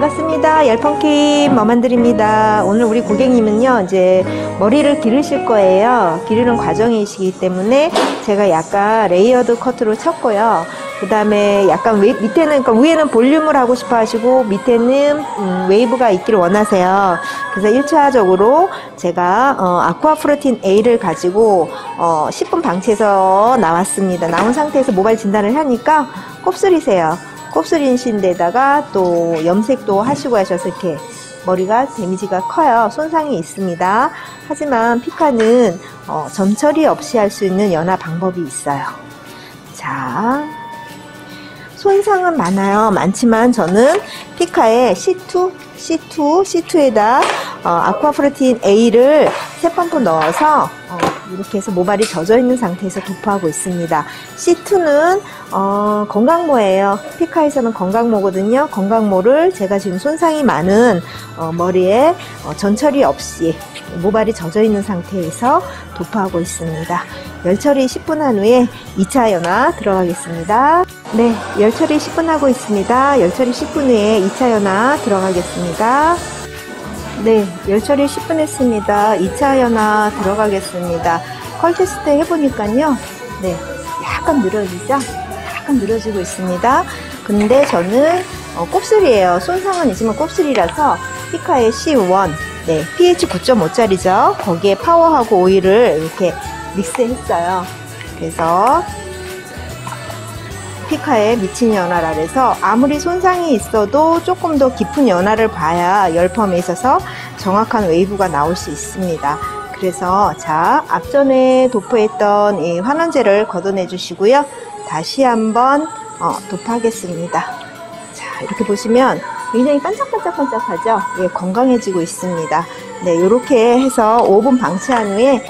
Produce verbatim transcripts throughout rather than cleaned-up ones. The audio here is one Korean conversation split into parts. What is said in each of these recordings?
반갑습니다. 열펑킴 머만들입니다. 오늘 우리 고객님은요, 이제 머리를 기르실 거예요. 기르는 과정이시기 때문에 제가 약간 레이어드 커트로 쳤고요. 그 다음에 약간 웨이, 밑에는, 그러니까 위에는 볼륨을 하고 싶어 하시고 밑에는 음, 웨이브가 있기를 원하세요. 그래서 일 차적으로 제가 어, 아쿠아프로틴 A를 가지고 어, 십 분 방치해서 나왔습니다. 나온 상태에서 모발 진단을 하니까 곱슬이세요. 곱슬이신 데다가 또 염색도 하시고 하셔서 이렇게 머리가 데미지가 커요. 손상이 있습니다. 하지만 피카는 어, 점 처리 없이 할 수 있는 연화 방법이 있어요. 자, 손상은 많아요. 많지만 저는 피카의 씨 투, 씨 투, 씨 투에다 어, 아쿠아프로틴 A를 세 펌프 넣어서 어, 이렇게 해서 모발이 젖어 있는 상태에서 도포하고 있습니다. 씨 투는 어, 건강모예요. 피카에서는 건강모거든요. 건강모를 제가 지금 손상이 많은 어, 머리에 어, 전처리 없이 모발이 젖어 있는 상태에서 도포하고 있습니다. 열처리 십 분 한 후에 이 차 연화 들어가겠습니다. 네, 열처리 십 분 하고 있습니다. 열처리 십 분 후에 이 차 연화 들어가겠습니다. 네, 열처리 십 분 했습니다. 이 차 연화 들어가겠습니다. 컬 테스트 해보니까요, 네, 약간 늘어지죠? 약간 늘어지고 있습니다. 근데 저는 어, 곱슬이에요. 손상은 있지만 곱슬이라서 피카의 씨 원, 네, 피에이치 구 점 오짜리죠. 거기에 파워하고 오일을 이렇게 믹스했어요. 그래서 피카의 미친 연화라 해서 아무리 손상이 있어도 조금 더 깊은 연화를 봐야 열펌에 있어서 정확한 웨이브가 나올 수 있습니다. 그래서 자, 앞전에 도포했던 이 환원제를 걷어내 주시고요. 다시 한번 어, 도포하겠습니다. 자, 이렇게 보시면 굉장히 반짝반짝반짝하죠? 예, 건강해지고 있습니다. 네, 이렇게 해서 오 분 방치한 후에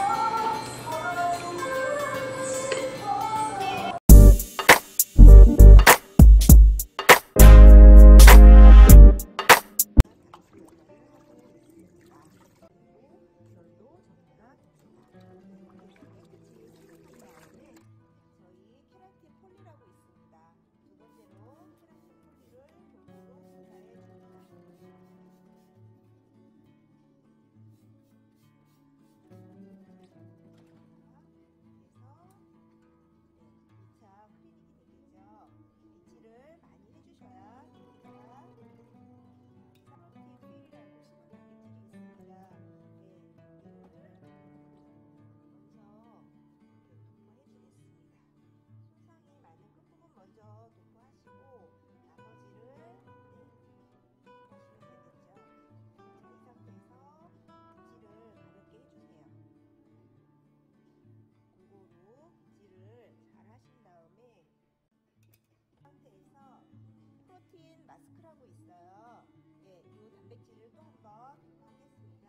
마스크라고 있어요. 예, 이 단백질을 또 한번 하겠습니다.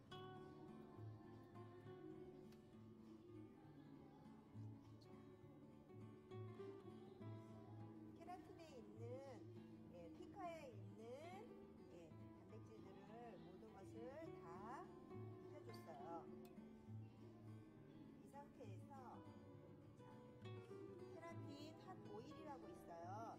케라틴에 있는, 예, 피카에 있는, 예, 단백질들을 모든 것을 다 해줬어요. 이 상태에서 케라틴 핫 오일이라고 있어요.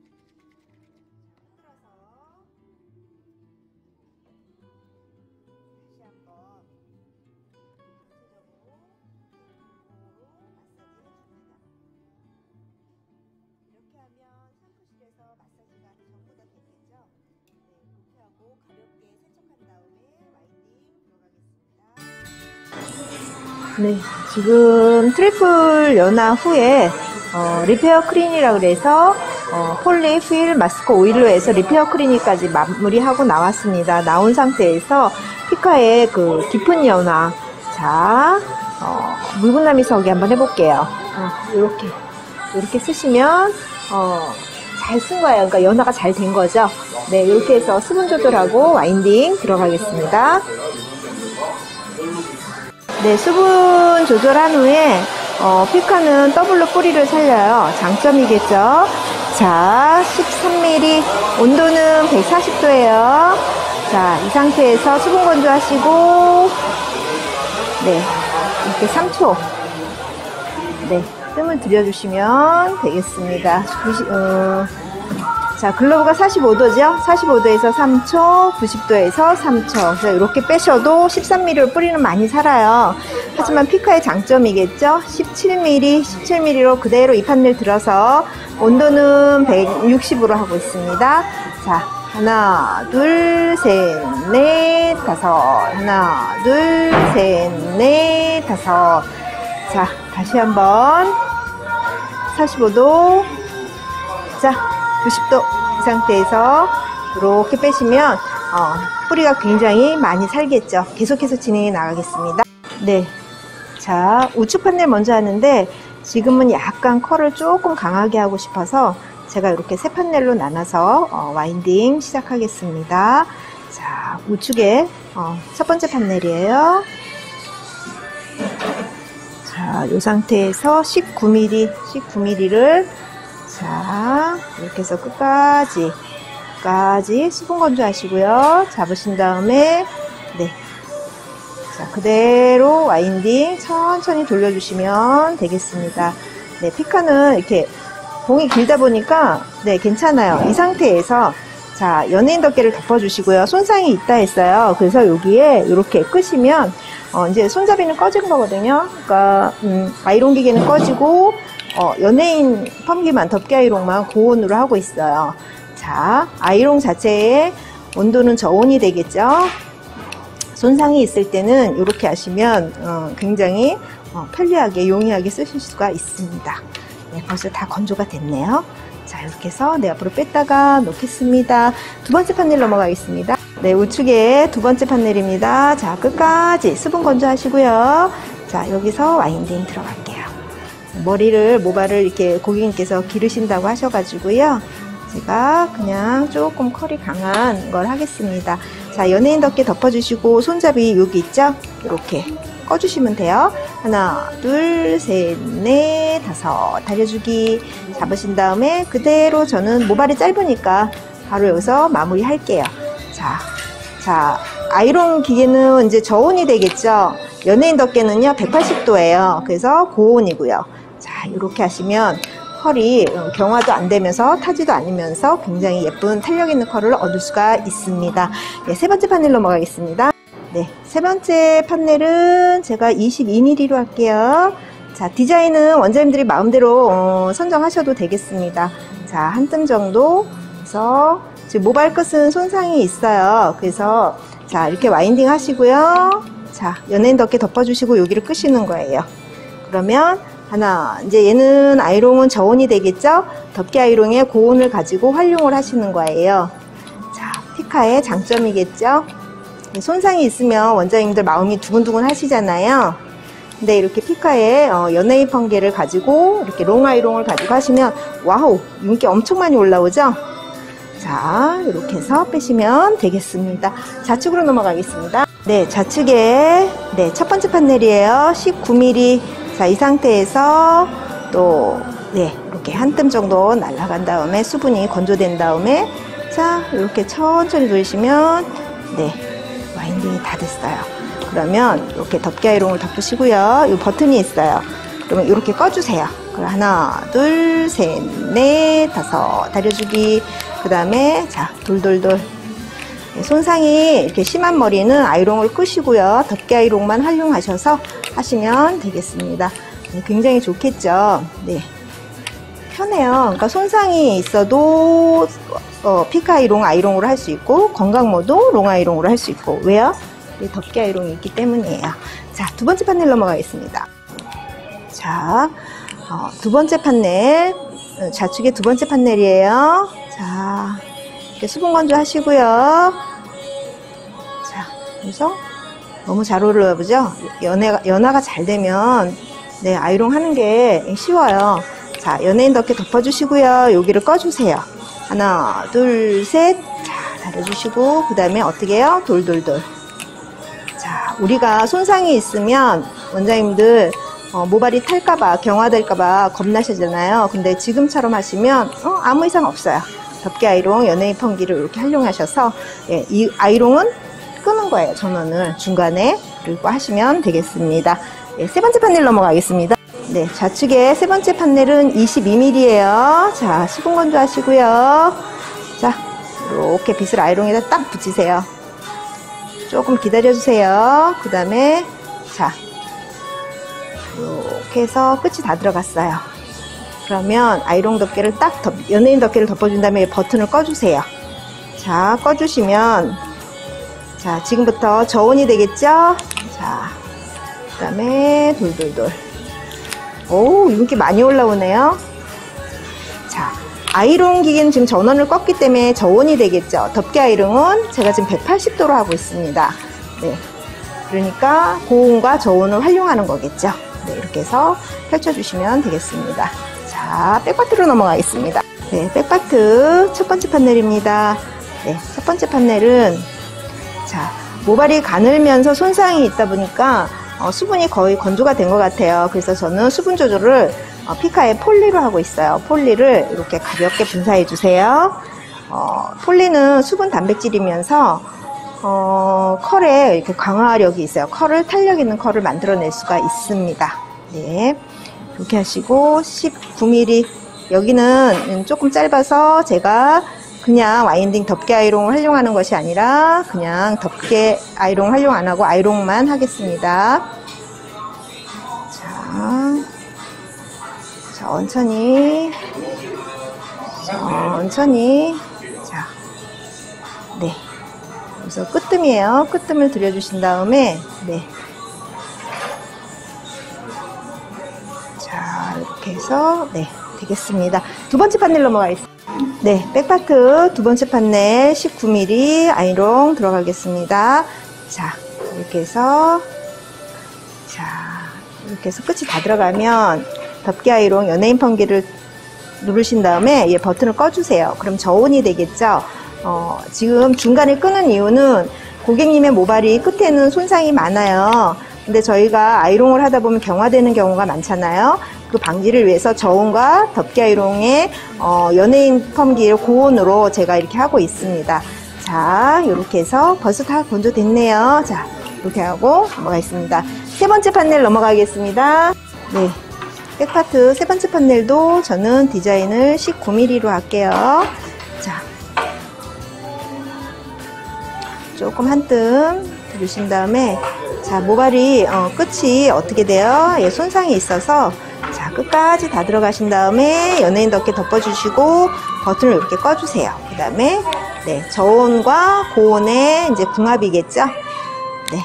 마사지가 전부 다 됐겠죠? 네, 이렇게 하고 가볍게 세척한 다음에 와인딩 들어가겠습니다. 네, 지금 트리플 연화 후에 어, 리페어 크린이라고 그래서 어, 폴리필 마스크 오일로 해서 리페어 크린이까지 마무리하고 나왔습니다. 나온 상태에서 피카의 그 깊은 연화, 자, 어, 물분남이 서기 한번 해볼게요. 어, 이렇게 이렇게 쓰시면 어, 잘 쓴 거예요. 그러니까 연화가 잘 된 거죠. 네, 이렇게 해서 수분 조절하고 와인딩 들어가겠습니다. 네, 수분 조절한 후에 어, 피카는 더블로 뿌리를 살려요. 장점이겠죠. 자, 십삼 밀리리터, 온도는 백사십 도예요. 자, 이 상태에서 수분 건조하시고, 네, 이렇게 삼 초, 네, 뜸을 들여주시면 되겠습니다. 어, 자, 글러브가 사십오 도죠? 사십오 도에서 삼 초, 구십 도에서 삼 초. 그래서 이렇게 빼셔도 십삼 밀리미터로 뿌리는 많이 살아요. 하지만 피카의 장점이겠죠? 십칠 밀리미터, 십칠 밀리미터로 그대로 이 판넬 들어서 온도는 백육십으로 하고 있습니다. 자, 하나, 둘, 셋, 넷, 다섯. 하나, 둘, 셋, 넷, 다섯. 자, 다시 한번. 사십오 도. 자, 구십 도 이 상태에서 이렇게 빼시면 어, 뿌리가 굉장히 많이 살겠죠. 계속해서 진행해 나가겠습니다. 네, 자, 우측 판넬 먼저 하는데 지금은 약간 컬을 조금 강하게 하고 싶어서 제가 이렇게 세 판넬로 나눠서 어, 와인딩 시작하겠습니다. 자, 우측에 어, 첫 번째 판넬이에요. 자, 이 상태에서 십구 밀리미터, 십구 밀리미터를 자, 이렇게 해서 끝까지, 끝까지 수분 건조하시고요. 잡으신 다음에, 네. 자, 그대로 와인딩 천천히 돌려주시면 되겠습니다. 네, 피카는 이렇게 봉이 길다 보니까, 네, 괜찮아요. 이 상태에서, 자, 연예인 덮개를 덮어주시고요. 손상이 있다 했어요. 그래서 여기에 이렇게 끄시면, 어, 이제 손잡이는 꺼진 거거든요. 그러니까, 음, 아이론 기계는 꺼지고, 어, 연예인 펌기만, 덮개 아이롱만 고온으로 하고 있어요. 자, 아이롱 자체의 온도는 저온이 되겠죠. 손상이 있을 때는 이렇게 하시면 어, 굉장히 어, 편리하게 용이하게 쓰실 수가 있습니다. 네, 벌써 다 건조가 됐네요. 자, 이렇게 해서 네, 앞으로 뺐다가 놓겠습니다. 두 번째 판넬 넘어가겠습니다. 네, 우측에 두 번째 판넬입니다. 자, 끝까지 수분 건조하시고요. 자, 여기서 와인딩 들어갈게요. 머리를, 모발을 이렇게 고객님께서 기르신다고 하셔가지고요. 제가 그냥 조금 컬이 강한 걸 하겠습니다. 자, 연예인 덮개 덮어주시고 손잡이 여기 있죠? 이렇게 꺼주시면 돼요. 하나, 둘, 셋, 넷, 다섯. 다려주기 잡으신 다음에 그대로 저는 모발이 짧으니까 바로 여기서 마무리 할게요. 자, 자, 아이론 기계는 이제 저온이 되겠죠? 연예인 덮개는요, 백팔십 도예요. 그래서 고온이고요. 자, 이렇게 하시면 컬이 경화도 안 되면서 타지도 않으면서 굉장히 예쁜 탄력 있는 컬을 얻을 수가 있습니다. 네, 세 번째 판넬 넘어가겠습니다. 네, 세 번째 판넬은 제가 이십이 밀리미터로 할게요. 자, 디자인은 원장님들이 마음대로 어, 선정하셔도 되겠습니다. 자, 한 뜸 정도. 그래서 지금 모발 끝은 손상이 있어요. 그래서 자, 이렇게 와인딩 하시고요. 자, 연예인 덮개 덮어주시고 여기를 끄시는 거예요. 그러면 하나, 이제 얘는 아이롱은 저온이 되겠죠? 덮개 아이롱의 고온을 가지고 활용을 하시는 거예요. 자, 피카의 장점이겠죠? 손상이 있으면 원장님들 마음이 두근두근 하시잖아요. 근데 이렇게 피카의 어, 연예인 펌개를 가지고 이렇게 롱 아이롱을 가지고 하시면 와우, 윤기 엄청 많이 올라오죠? 자, 이렇게 해서 빼시면 되겠습니다. 좌측으로 넘어가겠습니다. 네, 좌측에 네, 첫 번째 판넬이에요. 십구 밀리미터. 자, 이 상태에서 또 네, 이렇게 한 뜸 정도 날아간 다음에 수분이 건조된 다음에 자, 이렇게 천천히 돌리시면 네, 와인딩이 다 됐어요. 그러면 이렇게 덮개 아이롱을 덮으시고요. 이 버튼이 있어요. 그러면 이렇게 꺼주세요. 그럼 하나, 둘, 셋, 넷, 다섯. 다려주기. 그 다음에 자, 돌돌돌. 손상이 이렇게 심한 머리는 아이롱을 끄시고요. 덮개 아이롱만 활용하셔서 하시면 되겠습니다. 네, 굉장히 좋겠죠. 네, 편해요. 그러니까 손상이 있어도 어, 피카 아이롱 아이롱으로 할 수 있고 건강모도 롱 아이롱으로 할 수 있고. 왜요? 이 덮개 아이롱이 있기 때문이에요. 자, 두 번째 판넬 넘어가겠습니다. 자, 어, 두 번째 판넬, 좌측의 두 번째 판넬이에요. 자, 이렇게 수분 건조 하시고요. 자, 그래서 너무 잘 올라오죠? 연해가, 연화가 잘 되면, 네, 아이롱 하는 게 쉬워요. 자, 연예인 덮개 덮어주시고요. 여기를 꺼주세요. 하나, 둘, 셋. 자, 다려주시고, 그 다음에 어떻게 해요? 돌돌돌. 자, 우리가 손상이 있으면, 원장님들, 어, 모발이 탈까봐, 경화될까봐 겁나시잖아요. 근데 지금처럼 하시면, 어, 아무 이상 없어요. 덮개 아이롱, 연예인 펌기를 이렇게 활용하셔서, 예, 이 아이롱은 끄는 거예요. 전원을 중간에. 그리고 하시면 되겠습니다. 예, 세 번째 판넬 넘어가겠습니다. 네, 좌측에 세 번째 판넬은 이십이 밀리미터예요. 자, 수분 건조 하시고요. 자, 이렇게 빗을 아이롱에다 딱 붙이세요. 조금 기다려주세요. 그 다음에 자, 이렇게 해서 끝이 다 들어갔어요. 그러면 아이롱 덮개를 딱 덮, 연예인 덮개를 덮어준 다음에 버튼을 꺼주세요. 자, 꺼주시면 자, 지금부터 저온이 되겠죠? 자, 그 다음에 돌돌돌. 오, 윤기 많이 올라오네요. 자, 아이롱 기계는 지금 전원을 껐기 때문에 저온이 되겠죠. 덮개 아이롱은 제가 지금 백팔십 도로 하고 있습니다. 네, 그러니까 고온과 저온을 활용하는 거겠죠. 네, 이렇게 해서 펼쳐주시면 되겠습니다. 자, 백파트로 넘어가겠습니다. 네, 백파트 첫 번째 판넬입니다. 네, 첫 번째 판넬은 자, 모발이 가늘면서 손상이 있다 보니까 어, 수분이 거의 건조가 된 것 같아요. 그래서 저는 수분 조절을 어, 피카의 폴리로 하고 있어요. 폴리를 이렇게 가볍게 분사해 주세요. 어, 폴리는 수분 단백질이면서 어, 컬에 이렇게 강화력이 있어요. 컬을 탄력 있는 컬을 만들어낼 수가 있습니다. 네, 이렇게 하시고 십구 밀리미터 여기는 조금 짧아서 제가 그냥 와인딩 덮개 아이롱을 활용하는 것이 아니라 그냥 덮개 아이롱 활용 안 하고 아이롱만 하겠습니다. 자, 천천히 천천히 자, 네, 그래서 끝뜸이에요. 끝뜸을 들여주신 다음에 네, 자, 이렇게 해서 네, 되겠습니다. 두 번째 판넬 넘어가겠습니다. 네, 백파트 두 번째 판넬 십구 밀리미터 아이롱 들어가겠습니다. 자, 이렇게 해서 자, 이렇게 해서 끝이 다 들어가면 덮개 아이롱 연예인 펌기를 누르신 다음에 얘 버튼을 꺼주세요. 그럼 저온이 되겠죠. 어, 지금 중간에 끄는 이유는 고객님의 모발이 끝에는 손상이 많아요. 근데 저희가 아이롱을 하다 보면 경화되는 경우가 많잖아요. 그 방지를 위해서 저온과 덮개 아이롱의 어, 연예인 펌기를 고온으로 제가 이렇게 하고 있습니다. 자, 이렇게 해서 벌써 다 건조됐네요. 자, 이렇게 하고 넘어가겠습니다. 세 번째 판넬 넘어가겠습니다. 네, 백파트 세 번째 판넬도 저는 디자인을 십구 밀리미터로 할게요. 자, 조금 한 뜸 들으신 다음에 자, 모발이 어, 끝이 어떻게 돼요? 예, 손상이 있어서 자, 끝까지 다 들어가신 다음에 연예인 덮개 덮어주시고 버튼을 이렇게 꺼주세요. 그 다음에 네, 저온과 고온의 이제 궁합이겠죠? 네,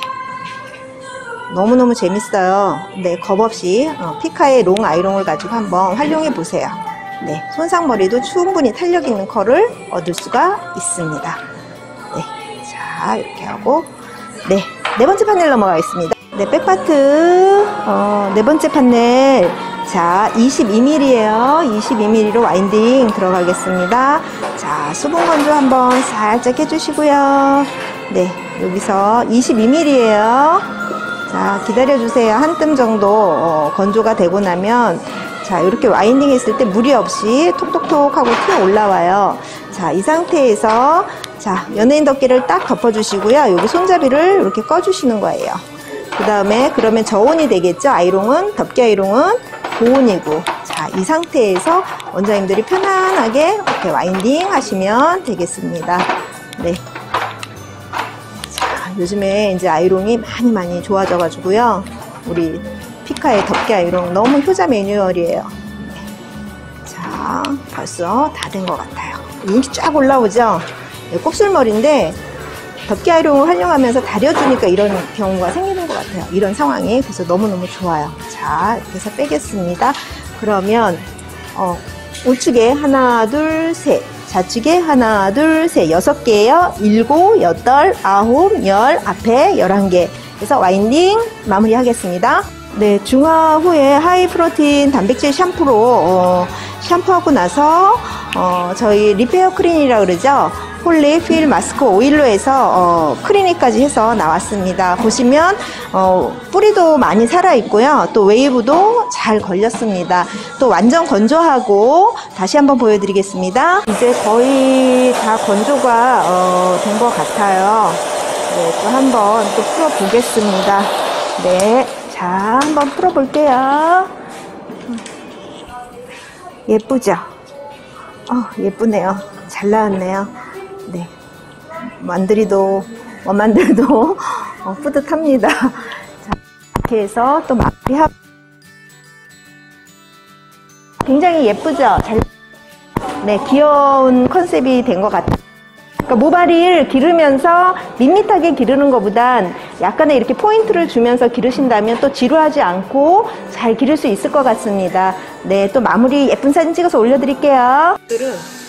너무너무 재밌어요. 네, 겁없이 어, 피카의 롱 아이롱을 가지고 한번 활용해 보세요. 네, 손상머리도 충분히 탄력 있는 컬을 얻을 수가 있습니다. 네, 자, 이렇게 하고 네, 네 번째 판넬 넘어가겠습니다. 네, 백파트 어, 네 번째 판넬 자, 이십이 밀리미터예요. 이십이 밀리미터로 와인딩 들어가겠습니다. 자, 수분 건조 한번 살짝 해주시고요. 네, 여기서 이십이 밀리미터예요. 자, 기다려주세요. 한 뜸 정도 어, 건조가 되고 나면 자, 이렇게 와인딩 했을 때 무리 없이 톡톡톡 하고 튀어 올라와요. 자, 이 상태에서 자, 연예인 덮개를 딱 덮어주시고요. 여기 손잡이를 이렇게 꺼주시는 거예요. 그 다음에 그러면 저온이 되겠죠. 아이롱은 덮개 아이롱은 고온이고 자, 이 상태에서 원장님들이 편안하게 이렇게 와인딩 하시면 되겠습니다. 네. 자, 요즘에 이제 아이롱이 많이 많이 좋아져 가지고요. 우리 피카의 덮개 아이롱 너무 효자 매뉴얼이에요. 네. 자, 벌써 다 된 것 같아요. 윤기 쫙 올라오죠. 네, 곱슬머리인데 덮개 아이롱을 활용하면서 다려주니까 이런 경우가 생기는 것 같아요. 이런 상황이. 그래서 너무너무 좋아요. 자, 이렇게 해서 빼겠습니다. 그러면 어, 우측에 하나, 둘, 셋, 좌측에 하나, 둘, 셋, 여섯 개예요. 일곱, 여덟, 아홉, 열, 앞에 열한 개. 그래서 와인딩 마무리 하겠습니다. 네, 중화 후에 하이 프로틴 단백질 샴푸로 어, 샴푸하고 나서 어, 저희 리페어 크린이라 그러죠. 폴리 필 마스크 오일로 해서 어, 크리니까지 해서 나왔습니다. 보시면 어, 뿌리도 많이 살아 있고요. 또 웨이브도 잘 걸렸습니다. 또 완전 건조하고 다시 한번 보여드리겠습니다. 이제 거의 다 건조가 어, 된 것 같아요. 네, 또 한번 또 풀어 보겠습니다. 네, 자, 한번 풀어 볼게요. 예쁘죠? 어, 예쁘네요. 잘 나왔네요. 네. 만들이도, 원만들도 어, 뿌듯합니다. 자, 이렇게 해서 또 마무리하고. 굉장히 예쁘죠? 잘, 네, 귀여운 컨셉이 된 것 같아요. 그러니까 모발을 기르면서 밋밋하게 기르는 것보단 약간의 이렇게 포인트를 주면서 기르신다면 또 지루하지 않고 잘 기를 수 있을 것 같습니다. 네, 또 마무리 예쁜 사진 찍어서 올려드릴게요.